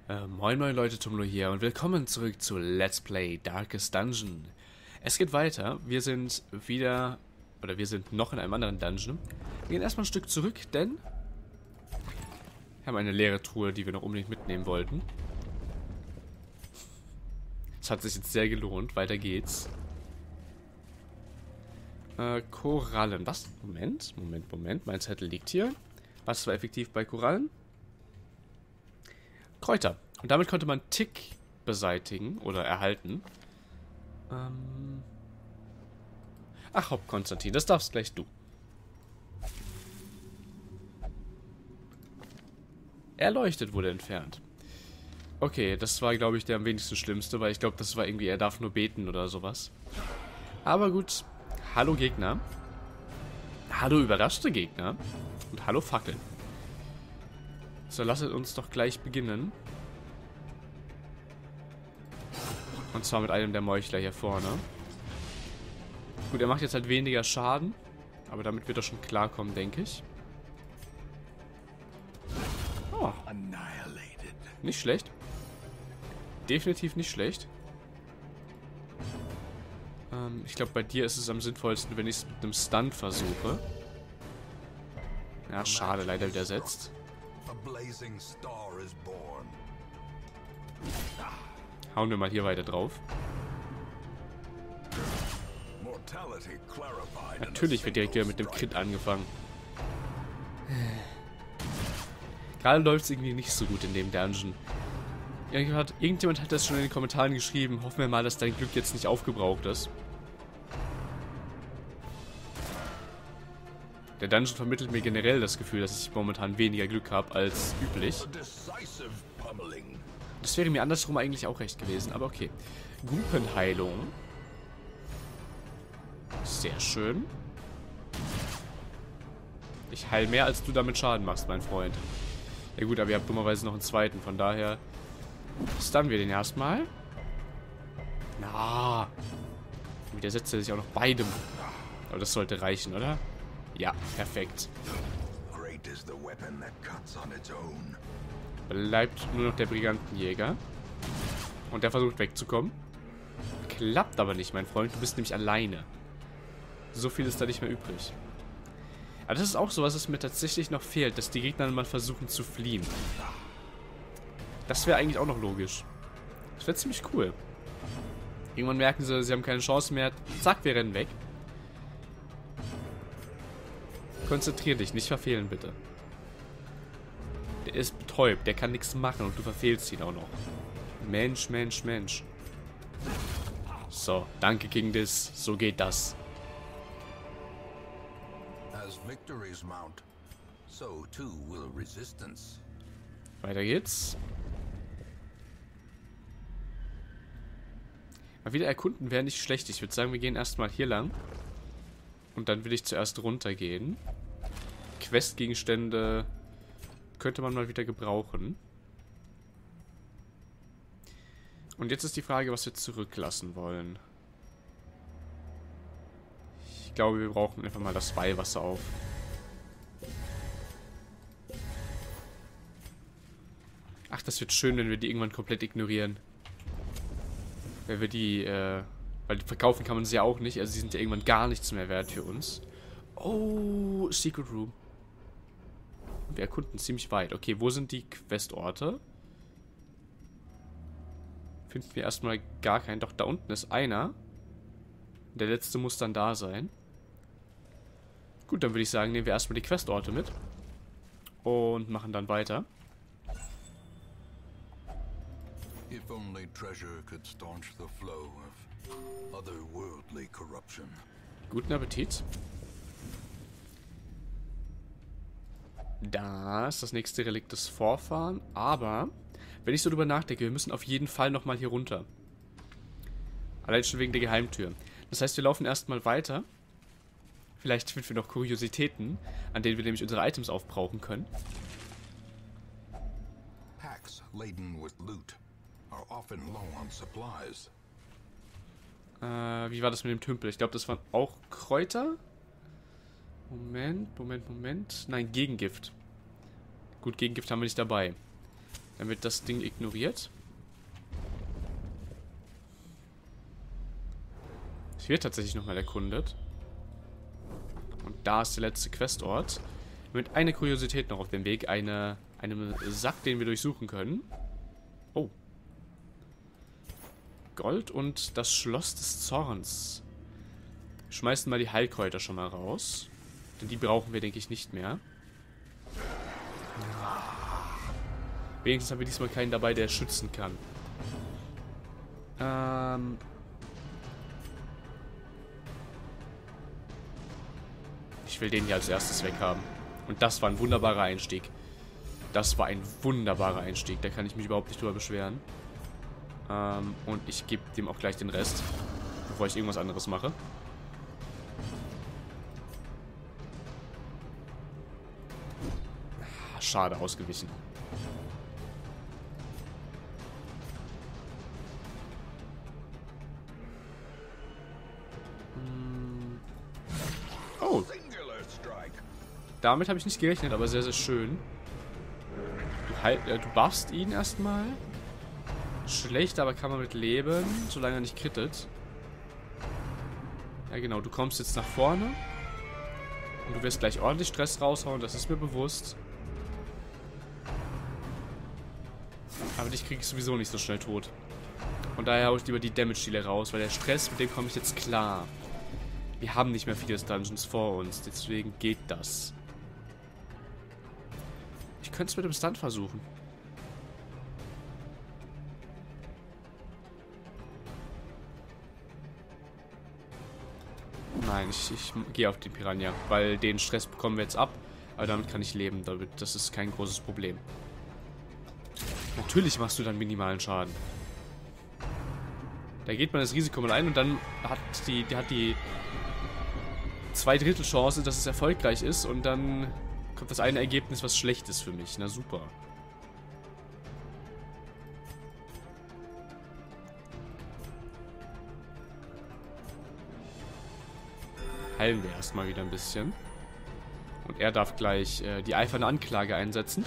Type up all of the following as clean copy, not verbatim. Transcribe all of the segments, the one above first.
Moin moin Leute, Tumlo hier und willkommen zurück zu Let's Play Darkest Dungeon. Es geht weiter, wir sind noch in einem anderen Dungeon. Wir gehen erstmal ein Stück zurück, denn wir haben eine leere Truhe, die wir noch unbedingt mitnehmen wollten. Es hat sich jetzt sehr gelohnt, weiter geht's. Korallen, was? Moment, mein Zettel liegt hier. Was war effektiv bei Korallen? Kräuter. Und damit konnte man Tick beseitigen oder erhalten. Ach, hopp, Konstantin, das darfst gleich du. Erleuchtet wurde entfernt. Okay, das war, glaube ich, der am wenigsten schlimmste, weil ich glaube, das war irgendwie, er darf nur beten oder sowas. Aber gut. Hallo Gegner. Hallo überraschte Gegner. Und hallo Fackeln. So, lasst uns doch gleich beginnen. Und zwar mit einem der Meuchler hier vorne. Gut, er macht jetzt halt weniger Schaden. Aber damit wird er schon klarkommen, denke ich. Oh. Nicht schlecht. Definitiv nicht schlecht. Ich glaube, bei dir ist es am sinnvollsten, wenn ich es mit einem Stunt versuche. Ja, schade, leider widersetzt. Hauen wir mal hier weiter drauf. Natürlich wird direkt wieder mit dem Crit angefangen. Gerade läuft es irgendwie nicht so gut in dem Dungeon. Irgendjemand hat das schon in den Kommentaren geschrieben. Hoffen wir mal, dass dein Glück jetzt nicht aufgebraucht ist. Der Dungeon vermittelt mir generell das Gefühl, dass ich momentan weniger Glück habe als üblich. Das wäre mir andersrum eigentlich auch recht gewesen, aber okay. Gruppenheilung. Sehr schön. Ich heil mehr, als du damit Schaden machst, mein Freund. Ja gut, aber ihr habt dummerweise noch einen zweiten, von daher stunnen wir den erstmal. Na. Widersetzt er sich auch noch beidem. Aber das sollte reichen, oder? Ja, perfekt. Bleibt nur noch der Brigantenjäger. Und der versucht wegzukommen. Klappt aber nicht, mein Freund. Du bist nämlich alleine. So viel ist da nicht mehr übrig. Aber das ist auch so, was es mir tatsächlich noch fehlt, dass die Gegner mal versuchen zu fliehen. Das wäre eigentlich auch noch logisch. Das wäre ziemlich cool. Irgendwann merken sie, sie haben keine Chance mehr. Zack, wir rennen weg. Konzentrier dich, nicht verfehlen, bitte. Der ist betäubt, der kann nichts machen und du verfehlst ihn auch noch. Mensch, Mensch, Mensch. So, danke King Dis, so geht das. Weiter geht's. Mal wieder erkunden wäre nicht schlecht. Ich würde sagen, wir gehen erstmal hier lang. Und dann will ich zuerst runtergehen. Questgegenstände könnte man mal wieder gebrauchen. Und jetzt ist die Frage, was wir zurücklassen wollen. Ich glaube, wir brauchen einfach mal das Weihwasser auf. Ach, das wird schön, wenn wir die irgendwann komplett ignorieren. Wenn wir die, weil verkaufen kann man sie ja auch nicht. Also sie sind ja irgendwann gar nichts mehr wert für uns. Oh, Secret Room. Wir erkunden ziemlich weit. Okay, wo sind die Questorte? Finden wir erstmal gar keinen. Doch, da unten ist einer. Der letzte muss dann da sein. Gut, dann würde ich sagen, nehmen wir erstmal die Questorte mit. Und machen dann weiter. If only treasure could staunch the flow of otherworldly corruption. Guten Appetit. Da ist das nächste Relikt des Vorfahren. Aber, wenn ich so drüber nachdenke, wir müssen auf jeden Fall nochmal hier runter. Allein schon wegen der Geheimtür. Das heißt, wir laufen erstmal weiter. Vielleicht finden wir noch Kuriositäten, an denen wir nämlich unsere Items aufbrauchen können. Packs laden with loot are often low on supplies. Wie war das mit dem Tümpel? Ich glaube, das waren auch Kräuter. Moment. Nein, Gegengift. Gut, Gegengift haben wir nicht dabei. Dann wird das Ding ignoriert. Es wird tatsächlich nochmal erkundet. Und da ist der letzte Questort. Mit einer Kuriosität noch auf dem Weg. Einem Sack, den wir durchsuchen können. Oh. Gold und das Schloss des Zorns. Wir schmeißen mal die Heilkräuter schon mal raus. Denn die brauchen wir, denke ich, nicht mehr. Wenigstens haben wir diesmal keinen dabei, der schützen kann. Ich will den hier als erstes weghaben. Und das war ein wunderbarer Einstieg. Das war ein wunderbarer Einstieg. Da kann ich mich überhaupt nicht drüber beschweren. Und ich gebe dem auch gleich den Rest, bevor ich irgendwas anderes mache. Schade, ausgewichen. Oh. Damit habe ich nicht gerechnet, aber sehr, sehr schön. Du buffst ihn erstmal. Schlecht, aber kann man mit leben, solange er nicht crittet. Ja genau, du kommst jetzt nach vorne. Und du wirst gleich ordentlich Stress raushauen, das ist mir bewusst. Aber dich krieg ich sowieso nicht so schnell tot. Und daher hau ich lieber die Damage-Dealer raus, weil der Stress, mit dem komme ich jetzt klar. Wir haben nicht mehr viele Dungeons vor uns, deswegen geht das. Ich könnte es mit dem Stunt versuchen. Nein, ich gehe auf den Piranha, weil den Stress bekommen wir jetzt ab. Aber damit kann ich leben, das ist kein großes Problem. Natürlich machst du dann minimalen Schaden. Da geht man das Risiko mal ein und dann hat die 2/3 Chance, dass es erfolgreich ist und dann kommt das eine Ergebnis, was schlecht ist für mich. Na super. Heilen wir erstmal wieder ein bisschen. Und er darf gleich die eiferne Anklage einsetzen.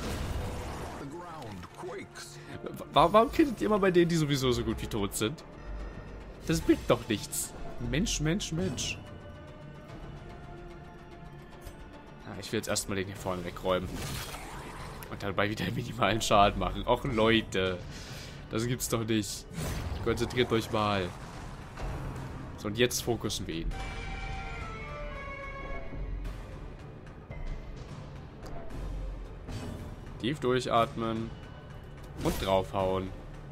Warum killt ihr immer bei denen, die sowieso so gut wie tot sind? Das bringt doch nichts. Mensch, Mensch, Mensch. Ah, ich will jetzt erstmal den hier vorne wegräumen. Und dabei wieder einen minimalen Schaden machen. Och Leute. Das gibt's doch nicht. Konzentriert euch mal. So, und jetzt fokussen wir ihn. Tief durchatmen. Und draufhauen.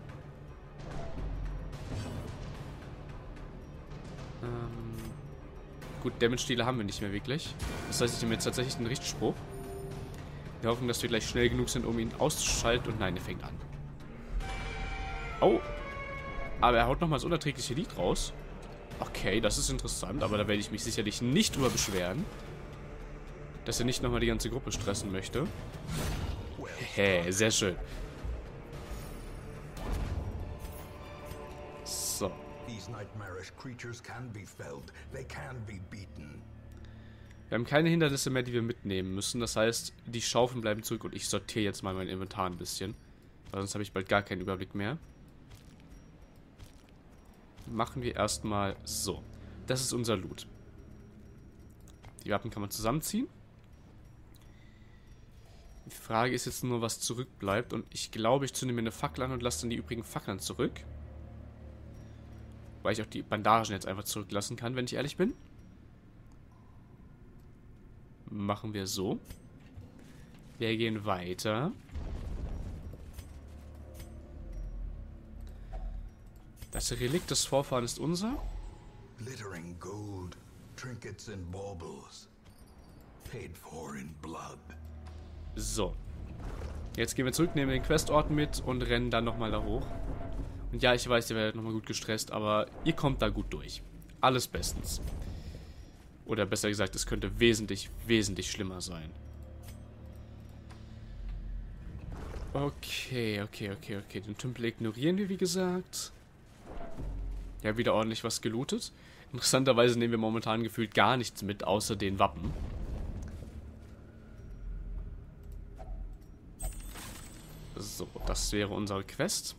Gut, Damage-Dealer haben wir nicht mehr wirklich. Das heißt, ich nehme jetzt tatsächlich einen Richtspruch. Wir hoffen, dass wir gleich schnell genug sind, um ihn auszuschalten. Und nein, er fängt an. Oh. Aber er haut nochmal das unerträgliche Lied raus. Okay, das ist interessant. Aber da werde ich mich sicherlich nicht drüber beschweren. Dass er nicht nochmal die ganze Gruppe stressen möchte. Hehe, sehr schön. So. Wir haben keine Hindernisse mehr, die wir mitnehmen müssen. Das heißt, die Schaufeln bleiben zurück und ich sortiere jetzt mal mein Inventar ein bisschen. Weil sonst habe ich bald gar keinen Überblick mehr. Machen wir erstmal so. Das ist unser Loot. Die Waffen kann man zusammenziehen. Die Frage ist jetzt nur, was zurückbleibt. Und ich glaube, ich zünde mir eine Fackel an und lasse dann die übrigen Fackeln zurück. Weil ich auch die Bandagen jetzt einfach zurücklassen kann, wenn ich ehrlich bin. Machen wir so. Wir gehen weiter. Das Relikt des Vorfahren ist unser. Glittering gold, trinkets and baubles, paid for in blood. So. Jetzt gehen wir zurück, nehmen den Questort mit und rennen dann nochmal da hoch. Und ja, ich weiß, ihr werdet nochmal gut gestresst, aber ihr kommt da gut durch. Alles bestens. Oder besser gesagt, es könnte wesentlich, wesentlich schlimmer sein. Okay. Den Tümpel ignorieren wir, wie gesagt. Ja, wieder ordentlich was gelootet. Interessanterweise nehmen wir momentan gefühlt gar nichts mit, außer den Wappen. So, das wäre unsere Quest.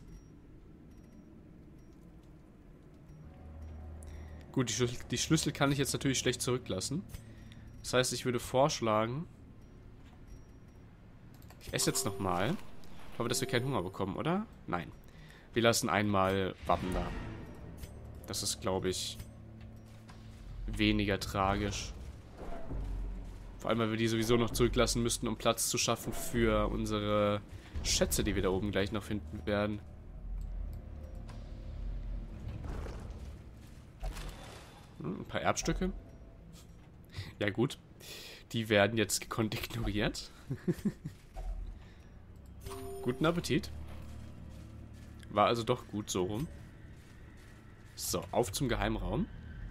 Gut, die Schlüssel kann ich jetzt natürlich schlecht zurücklassen. Das heißt, ich würde vorschlagen... Ich esse jetzt nochmal. Ich hoffe, dass wir keinen Hunger bekommen, oder? Nein. Wir lassen einmal Wappen da. Das ist, glaube ich, weniger tragisch. Vor allem, weil wir die sowieso noch zurücklassen müssten, um Platz zu schaffen für unsere Schätze, die wir da oben gleich noch finden werden. Ein paar Erbstücke. Ja gut. Die werden jetzt gekonnt ignoriert. Guten Appetit. War also doch gut so rum. So, auf zum Geheimraum.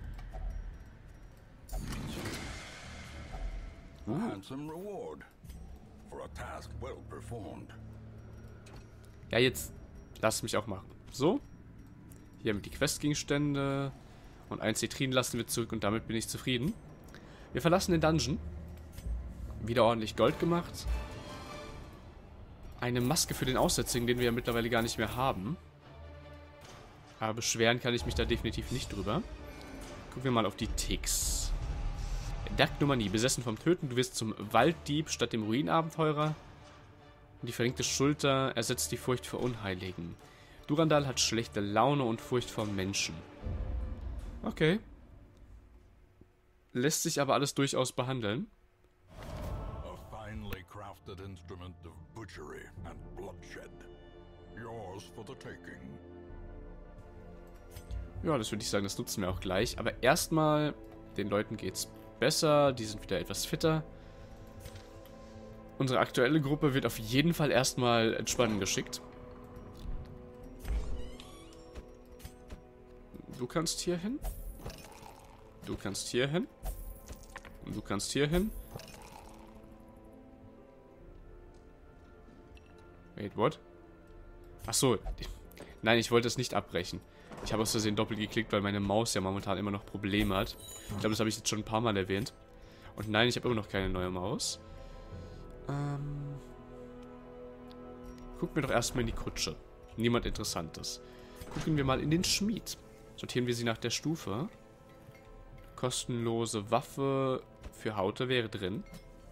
Handsome reward for a task well performed. Ja, jetzt lass mich auch machen. So. Hier haben wir die Questgegenstände. Und ein Zitrin lassen wir zurück und damit bin ich zufrieden. Wir verlassen den Dungeon. Wieder ordentlich Gold gemacht. Eine Maske für den Aussätzigen, den wir ja mittlerweile gar nicht mehr haben. Aber beschweren kann ich mich da definitiv nicht drüber. Gucken wir mal auf die Ticks. Dacknomanie, besessen vom Töten. Du wirst zum Walddieb statt dem Ruinabenteurer. Und die verringte Schulter ersetzt die Furcht vor Unheiligen. Durandal hat schlechte Laune und Furcht vor Menschen. Okay. Lässt sich aber alles durchaus behandeln. A finely crafted instrument of butchery and bloodshed. Yours for the taking. Ja, das würde ich sagen, das nutzen wir auch gleich. Aber erstmal, den Leuten geht's besser. Die sind wieder etwas fitter. Unsere aktuelle Gruppe wird auf jeden Fall erstmal entspannen geschickt. Du kannst hier hin. Du kannst hier hin. Und du kannst hier hin. Wait, what? Achso. Nein, ich wollte es nicht abbrechen. Ich habe aus Versehen doppelt geklickt, weil meine Maus ja momentan immer noch Probleme hat. Ich glaube, das habe ich jetzt schon ein paar Mal erwähnt. Und nein, ich habe immer noch keine neue Maus. Gucken wir doch erstmal in die Kutsche. Niemand Interessantes. Gucken wir mal in den Schmied. Sortieren wir sie nach der Stufe. Kostenlose Waffe für Haute wäre drin.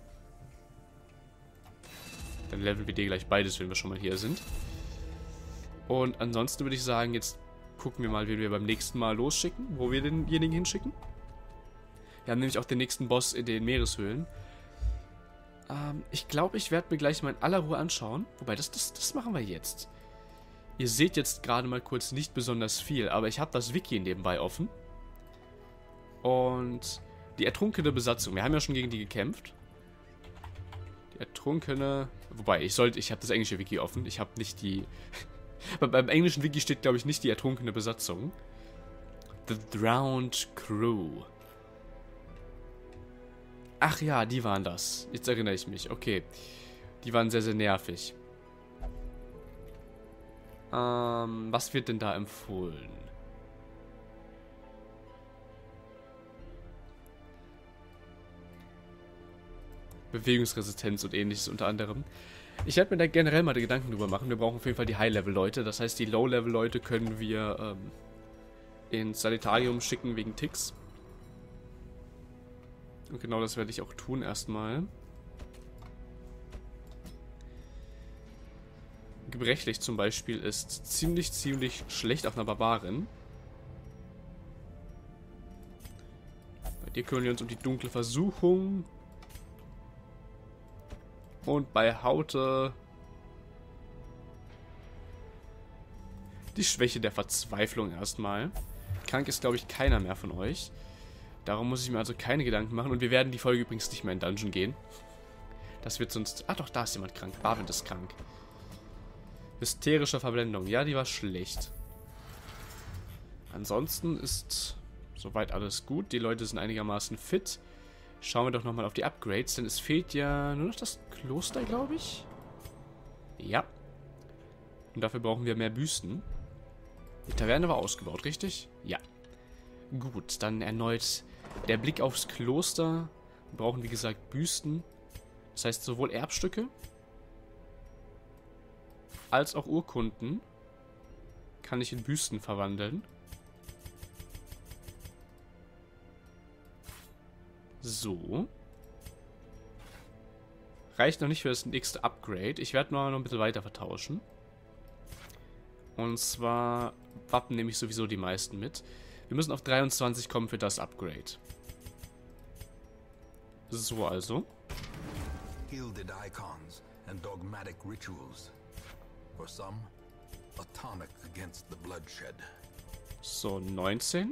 Dann leveln wir dir gleich beides, wenn wir schon mal hier sind. Und ansonsten würde ich sagen, jetzt gucken wir mal, wen wir beim nächsten Mal losschicken. Wo wir denjenigen hinschicken. Wir haben nämlich auch den nächsten Boss in den Meereshöhlen. Ich glaube, ich werde mir gleich mal in aller Ruhe anschauen. Wobei, das machen wir jetzt. Ihr seht jetzt gerade mal kurz nicht besonders viel, aber ich habe das Wiki nebenbei offen. Und die ertrunkene Besatzung. Wir haben ja schon gegen die gekämpft. Die ertrunkene... Wobei, ich habe das englische Wiki offen. Ich habe nicht die... Beim englischen Wiki steht, glaube ich, nicht die ertrunkene Besatzung. The Drowned Crew. Ach ja, die waren das. Jetzt erinnere ich mich. Okay. Die waren sehr, sehr nervig. Was wird denn da empfohlen? Bewegungsresistenz und ähnliches unter anderem. Ich werde mir da generell mal die Gedanken drüber machen. Wir brauchen auf jeden Fall die High-Level-Leute. Das heißt, die Low-Level-Leute können wir ins Sanitarium schicken wegen Ticks. Und genau das werde ich auch tun erstmal. Gebrechlich zum Beispiel ist ziemlich schlecht auf einer Barbarin. Bei dir kümmern wir uns um die dunkle Versuchung. Und bei Haute die Schwäche der Verzweiflung erstmal. Krank ist, glaube ich, keiner mehr von euch. Darum muss ich mir also keine Gedanken machen. Und wir werden die Folge übrigens nicht mehr in Dungeon gehen. Das wird sonst... Ah doch, da ist jemand krank. Barwind ist krank. Hysterische Verblendung. Ja, die war schlecht. Ansonsten ist soweit alles gut. Die Leute sind einigermaßen fit. Schauen wir doch nochmal auf die Upgrades, denn es fehlt ja nur noch das Kloster, glaube ich. Ja. Und dafür brauchen wir mehr Büsten. Die Taverne war ausgebaut, richtig? Ja. Gut, dann erneut der Blick aufs Kloster. Wir brauchen, wie gesagt, Büsten. Das heißt sowohl Erbstücke als auch Urkunden kann ich in Büsten verwandeln. So. Reicht noch nicht für das nächste Upgrade. Ich werde noch ein bisschen weiter vertauschen. Und zwar Wappen nehme ich sowieso die meisten mit. Wir müssen auf 23 kommen für das Upgrade. So also. Gilded icons and dogmatic rituals. For some, a tonic against the bloodshed. So, 19.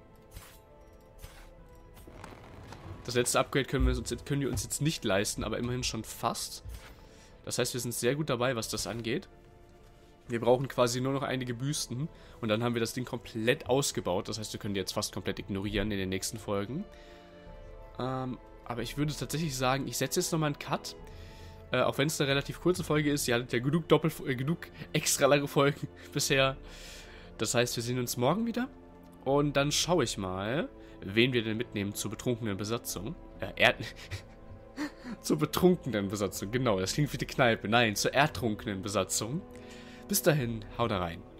Das letzte Upgrade können wir uns jetzt nicht leisten, aber immerhin schon fast. Das heißt, wir sind sehr gut dabei, was das angeht. Wir brauchen quasi nur noch einige Büsten und dann haben wir das Ding komplett ausgebaut. Das heißt, wir können die jetzt fast komplett ignorieren in den nächsten Folgen. Aber ich würde tatsächlich sagen, ich setze jetzt nochmal einen Cut. Auch wenn es eine relativ kurze Folge ist. Ihr hattet ja genug extra lange Folgen bisher. Das heißt, wir sehen uns morgen wieder. Und dann schaue ich mal, wen wir denn mitnehmen zur betrunkenen Besatzung. Zur betrunkenen Besatzung, genau. Das klingt wie die Kneipe. Nein, zur ertrunkenen Besatzung. Bis dahin, haut rein.